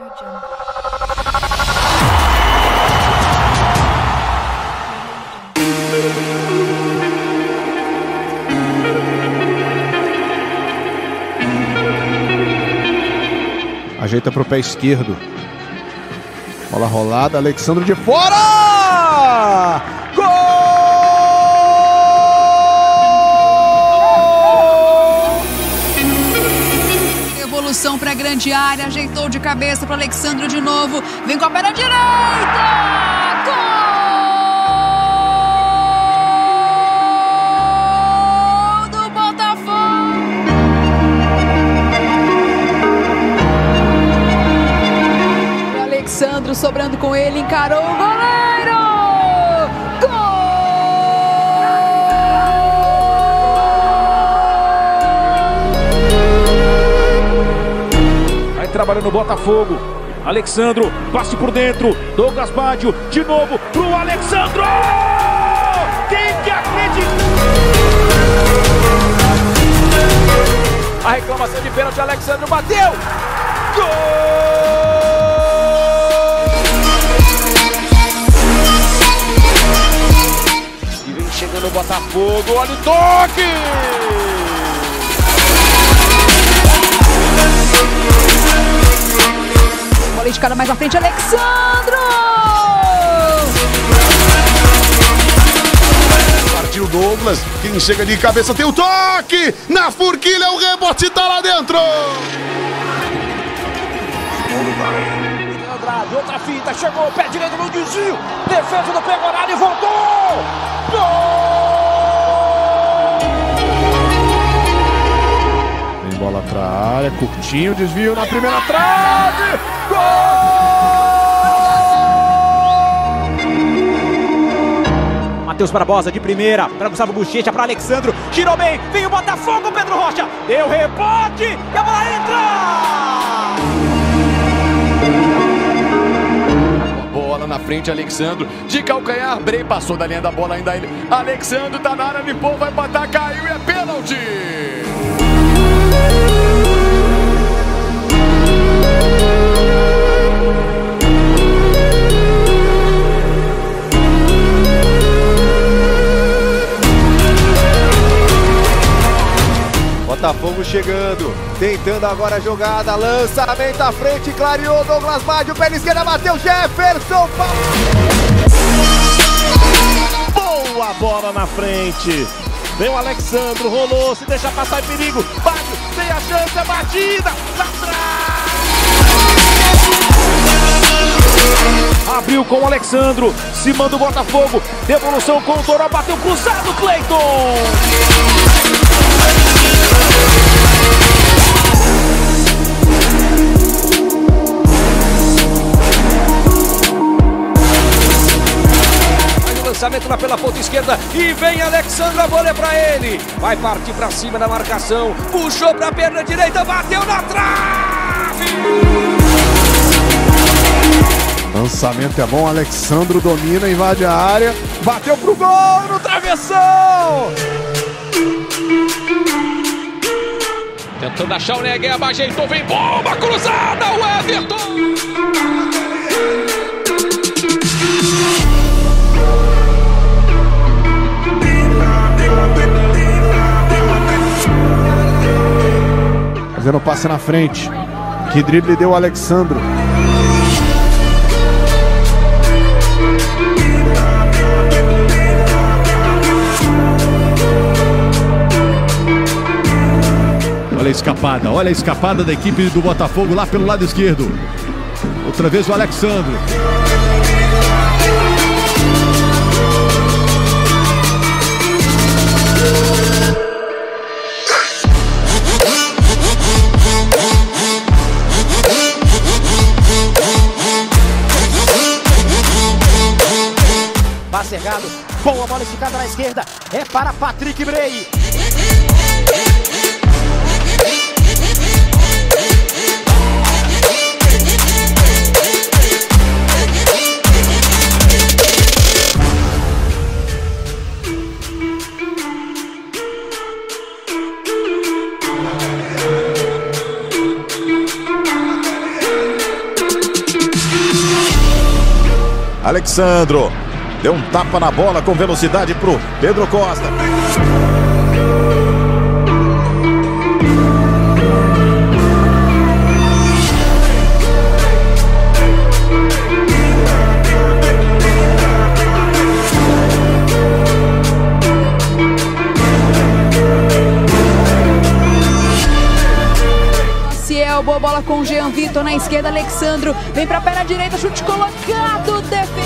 Ajeita para o pé esquerdo. Bola rolada, Alexandro de fora! Gol! Evolução para a grande área, ajeitou de cabeça para Alexandro de novo. Vem com a perna direita! Gol! Do Botafogo! Alexandro sobrando com ele, encarou o goleiro! Gol! Vai trabalhando o Botafogo. Alexandro, passe por dentro. Douglas Baggio, de novo pro Alexandro! Quem que acredita? A reclamação de pênalti, Alexandro bateu! Gol! Chegando o Botafogo, olha o toque! Bola escada mais à frente, Alexandro! Partiu Douglas, quem chega de cabeça tem o toque! Na forquilha, o rebote tá lá dentro! Andrade, outra fita, chegou, pé direito no desvio, defesa do Pegoraro e voltou! Gol! Vem bola pra área, curtinho, desvio na primeira trave! Gol! Matheus Barbosa de primeira, para Gustavo Bochecha, para Alexandro, tirou bem, vem o Botafogo, Pedro Rocha, deu rebote e a bola entra! Bola na frente, Alexandro, de calcanhar, Brey passou da linha da bola ainda ele. Alexandro tá na área, limpou, vai matar, caiu e é pênalti! Botafogo chegando, tentando agora a jogada, lançamento à frente, clareou, Douglas Baggio, perna esquerda, bateu, Jefferson! Boa bola na frente, vem o Alexandro, rolou, se deixa passar em perigo, Baggio, tem a chance, a batida, lá atrás! Abriu com o Alexandro, cima do Botafogo, devolução com o Toró, bateu cruzado, Cleiton! Lançamento lá pela ponta esquerda e vem Alexandro, a bola é pra ele. Vai partir pra cima da marcação, puxou pra perna direita, bateu na trave! Lançamento é bom, Alexandro domina, invade a área, bateu pro gol no travessão! Tentando achar o Negueba, ajeitou, vem bomba cruzada, o Everton! Fazendo passe na frente. Que drible deu o Alexandro. Olha a escapada da equipe do Botafogo lá pelo lado esquerdo. Outra vez o Alexandro. Passe errado, boa bola esticada na esquerda, é para Patrick Brey. Alexandro deu um tapa na bola com velocidade pro Pedro Costa. Boa bola com o Jean Vitor na esquerda, Alexandro vem pra perna direita, chute colocado,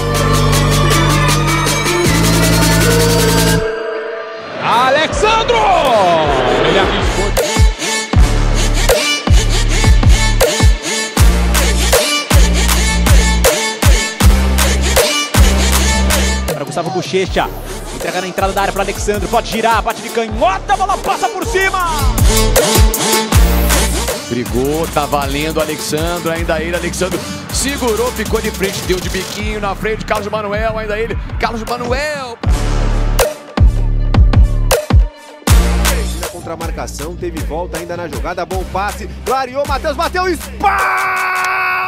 Alexandro! Ele arriscou. Para Gustavo Bochecha, entrega na entrada da área para Alexandro, pode girar, bate de canhota, a bola passa por cima! Brigou, tá valendo Alexandro, ainda ele, Alexandro segurou, ficou de frente, deu de biquinho na frente, Carlos Manuel, ainda ele, Carlos Manuel. Contra a marcação, teve volta ainda na jogada, bom passe, clareou, Matheus bateu, espalma!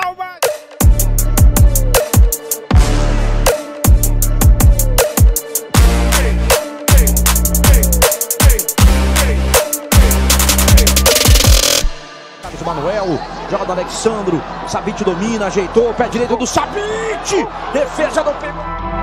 Manuel, joga do Alexandro, Savic domina, ajeitou, pé direito do Savic, defesa do pegou.